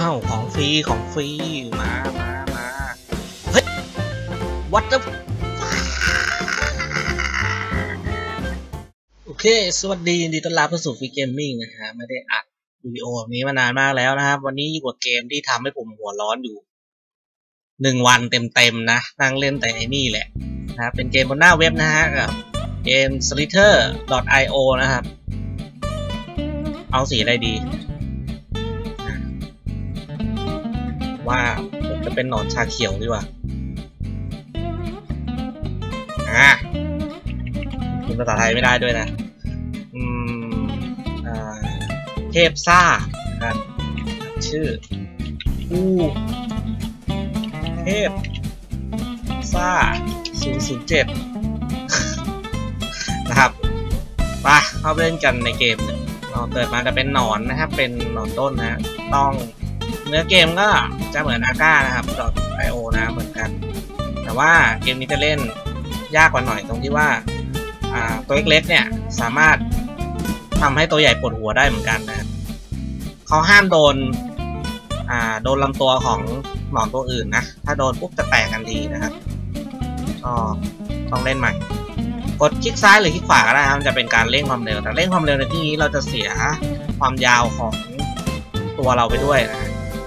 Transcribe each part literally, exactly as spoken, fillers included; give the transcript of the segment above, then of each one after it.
าวของฟรีของฟรีมามามาเฮ้ย what the โอเคสวัสดียินดีต้อนรับเข้าสู่ฟรีเกมมิ่งนะฮะไม่ได้อัดวิดีโอแบบนี้มานานมากแล้วนะครับวันนี้อยู่กับเกมที่ทำให้ผมหัวร้อนอยู่หนึ่งวันเต็มๆนะนั่งเล่นแต่ไอ้นี่แหละนะเป็นเกมบนหน้าเว็บนะฮะกับเกม สลิเทอร์ ดอท ไอ โอ นะครับเอาสีอะไรดีว่าผมจะเป็นหนอนชาเขียวดีกว่าอ่าพิมพ์ภาษาไทยไม่ได้ด้วยนะอืมอ่าเทพซ่าครับชื่ออู้เทพซ่าศูนย์ ศูนย์ เจ็ด นะครับไปเข้าเล่นกันในเกมเราเปิดมาจะเป็นหนอนนะครับเป็นหนอนต้นนะต้องเนื้อเกมก็จะเหมือนอาก้านะครับ .ไอ โอ นะเหมือนกันแต่ว่าเกมนี้จะเล่นยากกว่าหน่อยตรงที่ว่าตัวเล็กๆเนี่ยสามารถทำให้ตัวใหญ่ปวดหัวได้เหมือนกันนะเขาห้ามโดนโดนลำตัวของหนอนตัวอื่นนะถ้าโดนปุ๊บจะแตกกันทีนะครับก็ต้องเล่นใหม่กดคลิกซ้ายหรือคลิกขวาก็ได้ครับจะเป็นการเร่งความเร็วแต่เร่งความเร็วในที่นี้เราจะเสียความยาวของตัวเราไปด้วยนะ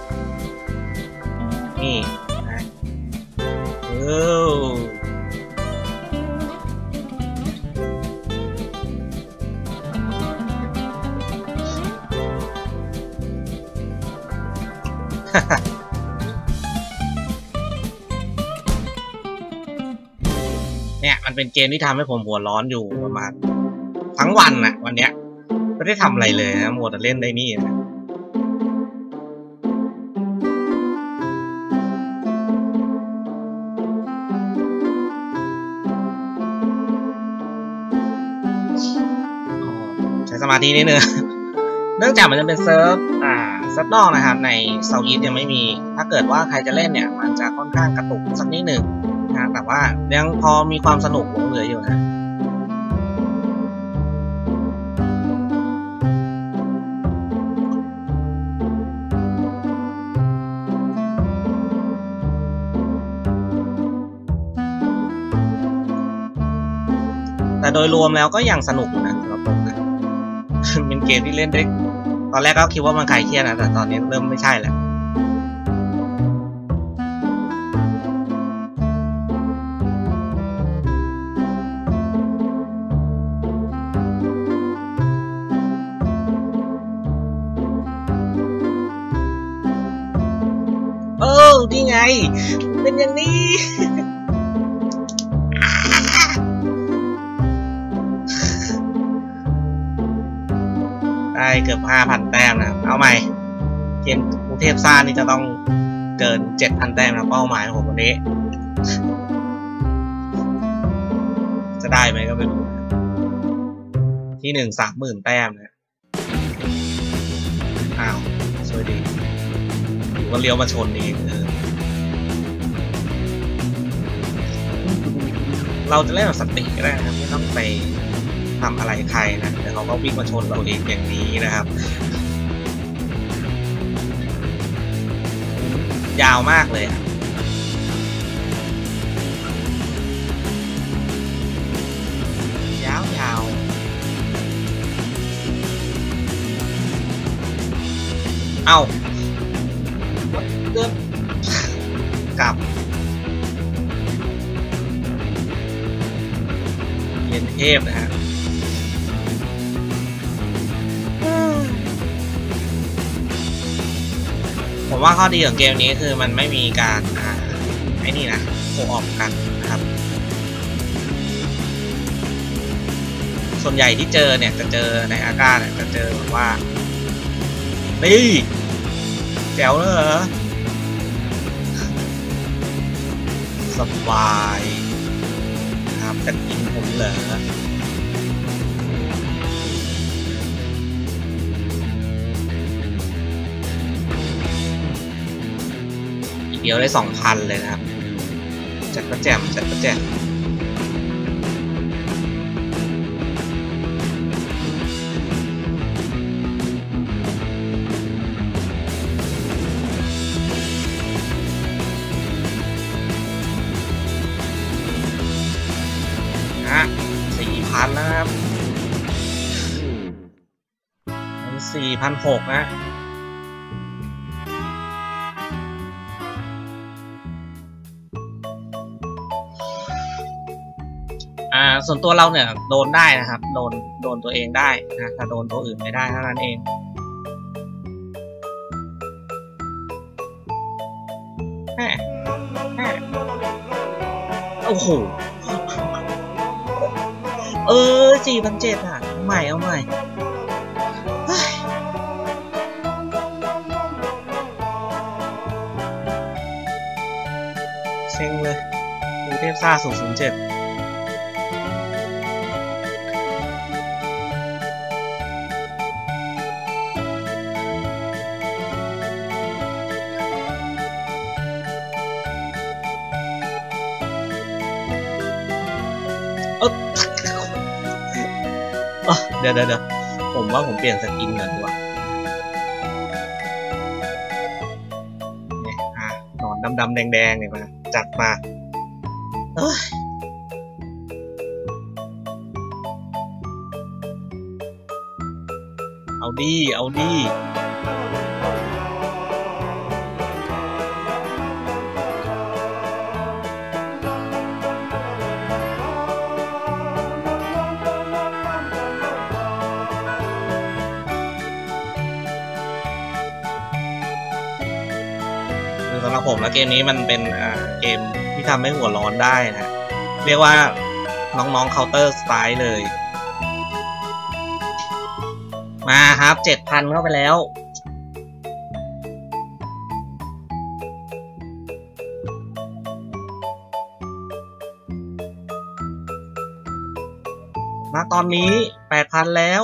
นี่นะเออเนี่ยมันเป็นเกมที่ทำให้ผมหัวร้อนอยู่ประมาณทั้งวันน่ะวันเนี้ยไม่ได้ทำอะไรเลยนะมัวแต่เล่นได้นี่นะใช้สมาธินิดนึงเนื่องจากมันจะเป็นเซิร์ฟอ่าเซิร์ฟนอกนะครับในเซาท์อีสต์ยังไม่มีถ้าเกิดว่าใครจะเล่นเนี่ยมันจะค่อนข้างกระตุกสักนิดหนึ่งนะแต่ว่ายังพอมีความสนุกหลงเหลืออยู่นะแต่โดยรวมแล้วก็ยังสนุกอยู่นะสำหรับผมนะเป็นเกมที่เล่นได้ตอนแรกก็คิดว่ามันคลายเครียดนะแต่ตอนนี้เริ่มไม่ใช่แล้วโอ้ดีไงเป็นอย่างนี้ได้เกือบ ห้าพัน แต้มนะครับเอาใหม่เกมกรุงเทพซ่านี่จะต้องเกิน เจ็ดพัน แต้มนะเป้าหมายของผมวันนี้จะได้ไหมก็ไม่รู้ที่หนึ่ง สามหมื่น แต้มนะอ้าวสวยดีอยู่ก็เลี้ยวมาชนเองเออเราจะเล่นแบบสติก็ได้นะครับไม่ต้องไปทำอะไรใครนะแต่เขาก็วิ่งมาชนเราเองอย่างนี้นะครับยาวมากเลยยาวยาวเอาเดินกลับเรียนเทพนะฮะผมว่าข้อดีของเกมนี้คือมันไม่มีการอ่าไอ้นี่นะโคออฟกันนะครับส่วนใหญ่ที่เจอเนี่ยจะเจอในอาก้าเนี่ยจะเจอแบบว่านี่แจ๋วเลยเหรอสบายนะครับจะกินผมเหรอเดียวได้ สองพัน เลยนะครับจัดประแจมจัดประแจมพันหกนะอ่าส่วนตัวเราเนี่ยโดนได้นะครับโดนโดนตัวเองได้นะถ้าโดนตัวอื่นไม่ได้เท่านั้นเองแหมแหมโอ้โหเออสี่พันเจ็ดอ่ะใหม่เอาใหม่เซ็งเลยดูเทพซ่าศูนย์ศูนย์เจ็ดเดี๋ยวเดี๋ยวผมว่าผมเปลี่ยนสกินก่อนดีกว่าเนี่ยอ่ะหนอนดำๆแดงๆเนี่ยมาจัดมาเอ้ยเอาดีเอาดีสำหรับผมแล้วเกมนี้มันเป็นเกมที่ทำให้หัวร้อนได้นะเรียกว่าน้องๆ Counter Strike เลยมาครับ เจ็ดพัน เข้าไปแล้วมาตอนนี้ แปดพัน แล้ว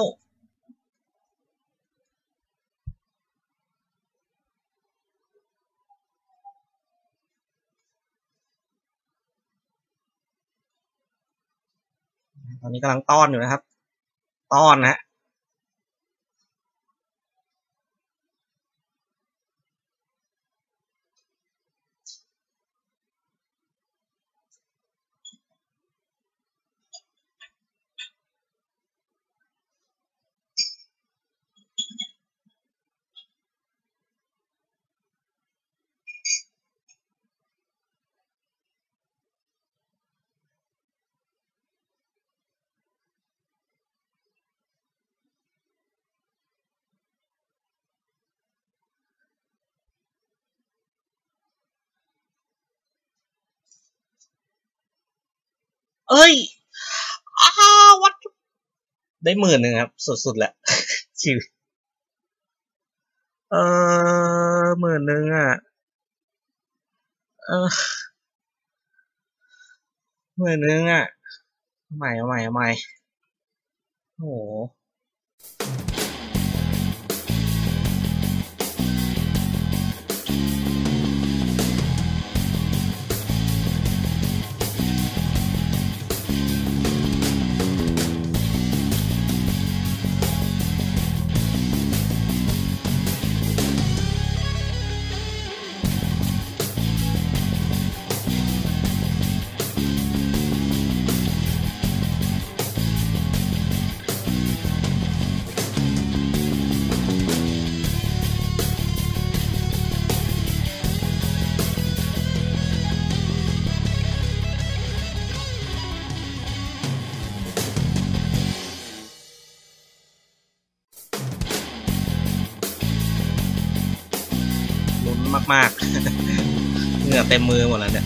ตอนนี้กำลังต้อนอยู่นะครับต้อนนะเอ้ยอ้าววัดได้หมื่นหนึ่งครับสุดๆแหละชิวเออหมื่นหนึ่งอ่ะเออหมื่นหนึ่งอ่ะใหม่เอาใหม่เอาใหม่โอ้โหมากๆเหงื่อเต็มมือหมดแล้วเนี่ย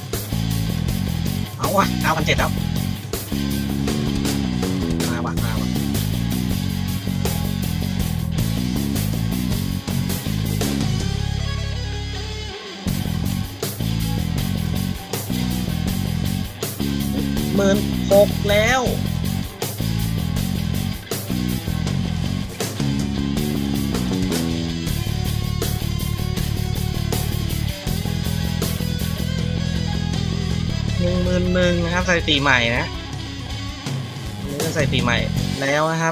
เอาวะ เก้าพันเจ็ด แล้วมาวะมาวะหมื่นหกแล้วหนึ่งหมื่นหนึ่งนะครับสถิติใหม่นะนี่ก็สถิติใหม่แล้วนะครับ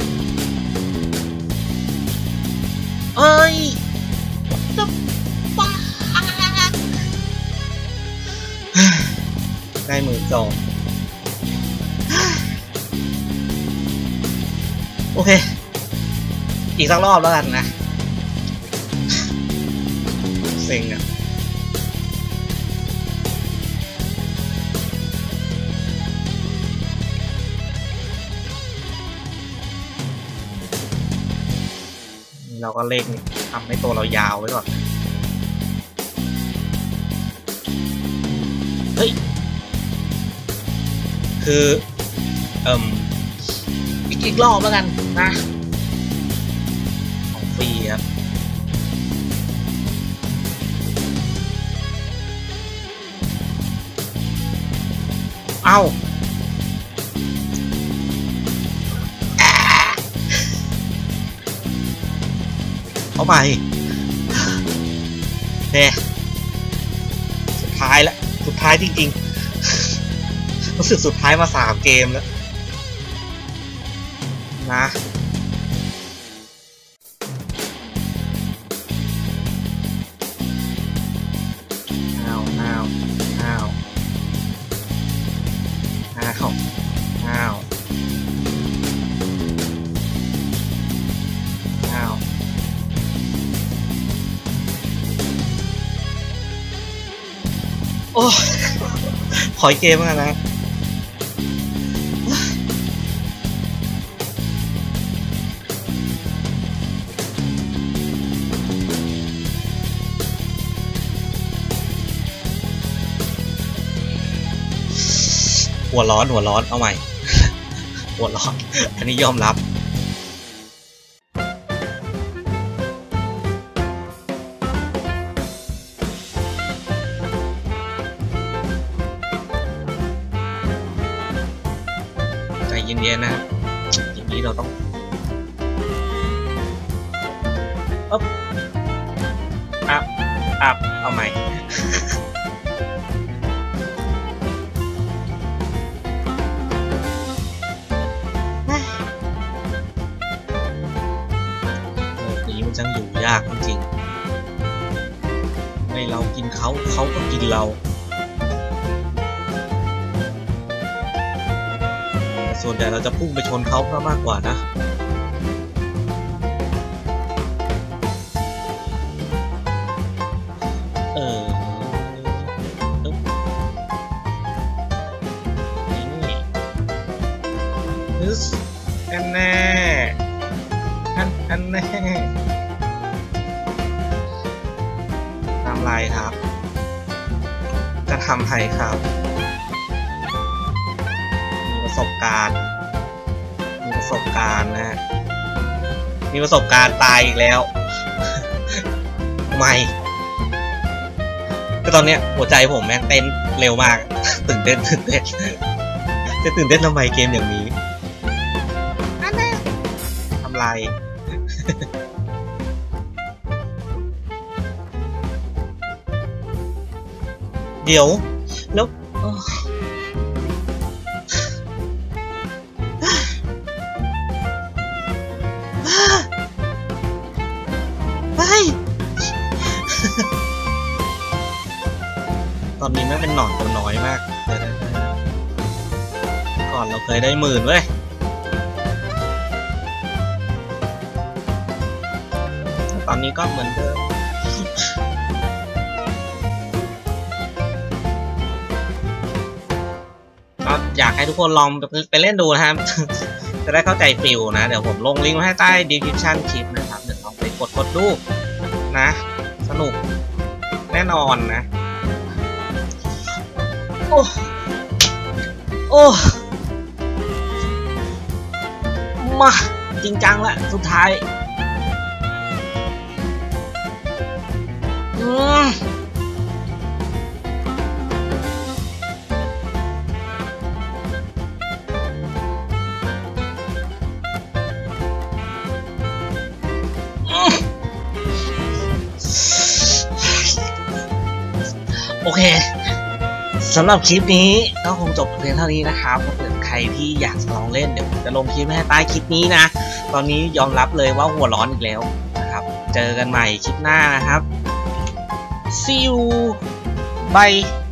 เอ้ย what the fuck ให้หมื่นสองโอเคอีกสักรอบแล้วกันนะเซ็งอ่ะเราก็เล่งทำให้ตัวเรายาวไว้ก่อนเฮ้ยคือเอ่มอีกอีกรอบแล้วกันนะของฟรีครับเอ้าเข้าไปเฮ้สุดท้ายแล้วสุดท้ายจริงๆรู้สึกสุดท้ายมาสามเกมแล้วนะอ้าวอ้าวอ้าวอ้าวอ้าวอ้าวโอ้ขออีกเกมกันนะหัวร้อนหัวร้อนเอาใหม่หัวร้อนอันนี้ยอมรับใจเย็นๆนะครับอย่างนี้เราต้องอ๊บอัพอัพเอาใหม่มันจังอยู่ยากจริงๆให้เรากินเขาเขาก็กินเราส่วนใหญ่เราจะพุ่งไปชนเขามากกว่านะเออนี่นึสแอนแน่อันอันแน่ทำไรครับจะทำไรครับมีประสบการณ์มีประสบการณ์นะฮะมีประสบการณ์ตายอีกแล้วไม่ก็ตอนเนี้ยหัวใจผมแม่งเต้นเร็วมากตื่นเต้นตื่นเต้นจะตื่นเต้นทำไมเกมอย่างนี้อันแน่ทำไรเดี๋ยวแล้วไปตอนนี้ไม่เป็นหนอนตัวน้อยมากก่อนเราเคยได้หมื่นเว้ยตอนนี้ก็เหมือนเดิมก็อยากให้ทุกคนลองไปเล่นดูนะครับ จะได้เข้าใจฟิลนะเดี๋ยวผมลงลิงก์ไว้ให้ใต้ description คลิปนะครับเดี๋ยวลองไปกดกดดูนะสนุกแน่นอนนะโอ้โอ้มาจริงจังละสุดท้ายอืมโอเคสำหรับคลิปนี้ก็คงจบเพียงเท่านี้นะครับถ้าเกิดใครที่อยากลองเล่นเดี๋ยวผมจะลงคลิปให้ใต้คลิปนี้นะตอนนี้ยอมรับเลยว่าหัวร้อนอีกแล้วนะครับเจอกันใหม่คลิปหน้านะครับ see you bye